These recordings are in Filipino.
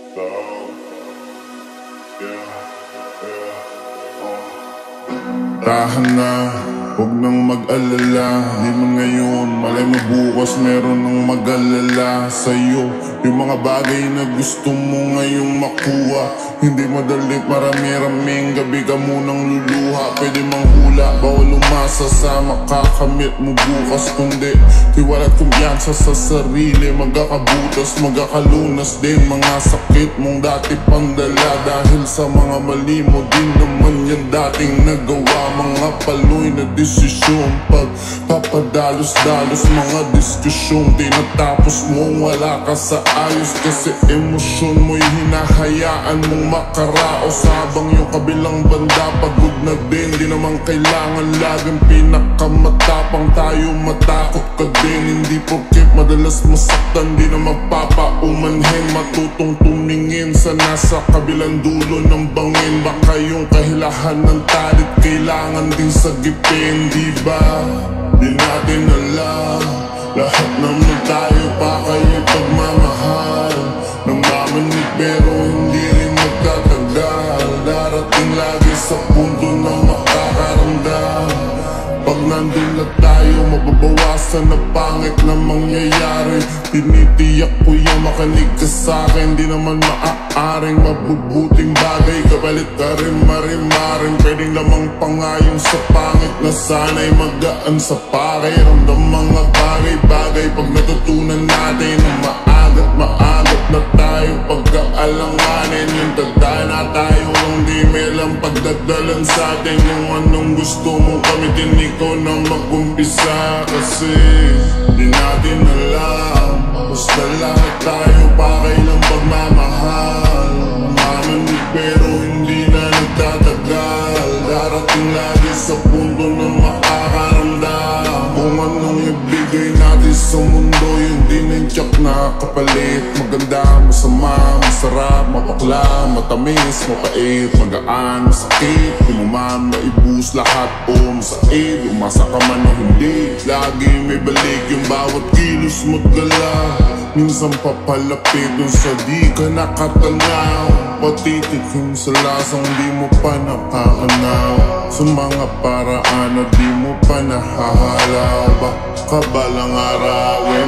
Tahan na, huwag nang mag-alala. Di man ngayon, malay mo bukas meron ng mag-alala sa'yo. Yung mga bagay na gusto mo ngayong makuha, hindi madali, marami-raming gabi ka munang luluha. Pwede manghula, bawal umasa sa makakamit mo bukas. Kundi tiwala't kumpiyansa sa sarili, magkakabutas, magkakalunas din mga sakit mong dati pang dala. Dahil sa mga mali mo din naman yan dating nagawa. Mga paloy na desisyon, pagpapadalos-dalos, mga diskusyon tinatapos mo, wala ka sa ayos. Kasi emosyon mo'y hinahayaan mong makaraos, habang yung kabilang banda pagod na din. Di naman kailangan laging pinakamatapang tayo, matakot ka din. Hindi porket madalas masaktan, di na magpapaumanhin. Matutong tumingin sa nasa kabilang dulo ng bangin. Baka yung kahilahan ng talit kailangan din sagipin, di ba? Di natin alam, lahat naman tayo pa kayo pagmamahal. Namamanid pero hindi rin magtatagal. Darating lagi sa punto na makakaramdam. Pag nandun na tayo, mababawasan na pangit na mangyayari. Tinitiyak ko yung makinig ka sa'kin, di naman maaaring mabubuting bagay. Kapalit ka rin marimaring, pwedeng lamang pangayong sa pangit na sana'y magaan sa pakiramdam. Mga bagay-bagay pag natutunan natin na maagat na tayo pagkaalanganin. Yung tagdaan na tayo lang di may alam pagdadalan sa atin. Yung anong gusto mong kamitin, ikaw na mag-umpisa. Kasi di natin alam, basta lahat tayo pakailang pagmamahal. Mamanig pero hindi na nagtatagal. Darating lagi sa punto na makakaramdam. Kung anong ibigay natin sa mundo, yun din ang tiyak na kapalit. Maganda, masama, masarap, mapakla, matamis, mapait, magaan, masakit. Di mo man maibus lahat o masait. Umasa ka man o hindi, lagi may balik yung bawat kilos mo't galaw. Minsan papalapit dun sa di ka nakatanaw. Patitikim sa lasang di mo pa nakakanaw. Sa mga paraan na di mo pa nahahalaw. Baka balang araw ay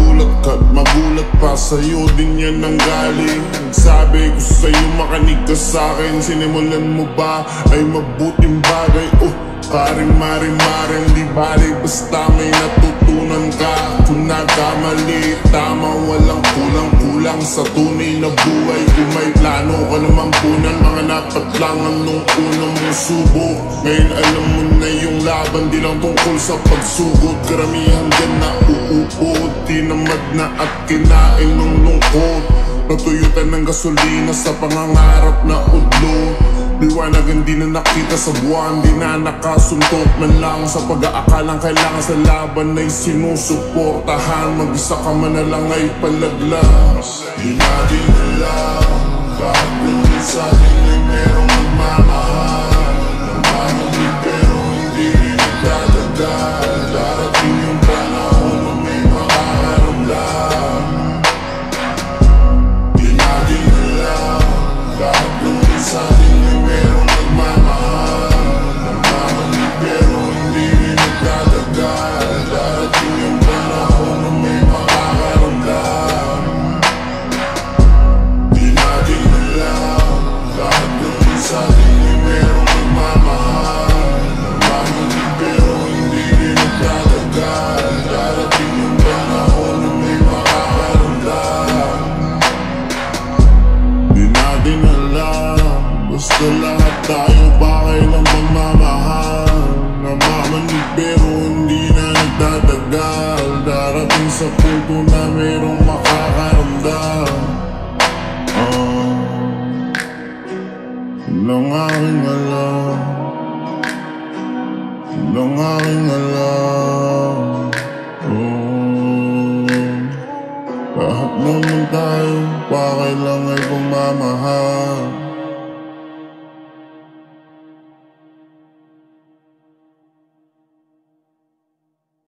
magulat pa sa'yo din yan ang galing. Sabi ko sa'yo makinig ka sa'kin. Sinimulan mo ba ay mabuting bagay? Karing-maring-maring di bali, basta may natutunan ka. Kung nagkamali, tama, walang kulang-kulang sa tunay na buhay. Kung may plano ka naman punan, mga napatlangan nung unang mong subok. Ngayon alam mo na yung laban, di lang tungkol sa pagsugod. Karamihan dyan na uuod, tinamad na at kinain ng lungkot. Natuyutan ng gasolina sa pangangarap na udlo. Liwanag hindi na nakita sa buwan, di na nakasuntok man lang sa pag-aakalang kailangan sa laban ay sinusuportahan. Mag-isa ka man na lang ay palaglas. Di natin alam, kahit naman sa atin ay merong magmamahal. Namamanid pero hindi rin nagtatagal. Darating yung panahon na may makakaramdam. Di natin alam, kahit naman sa atin basta lahat tayo bakay ng pagmamahal. Namamanid pero hindi na nagtatagal. Darating sa punto na merong makakaramdam. Yun ang aking alam, yun ang aking alam.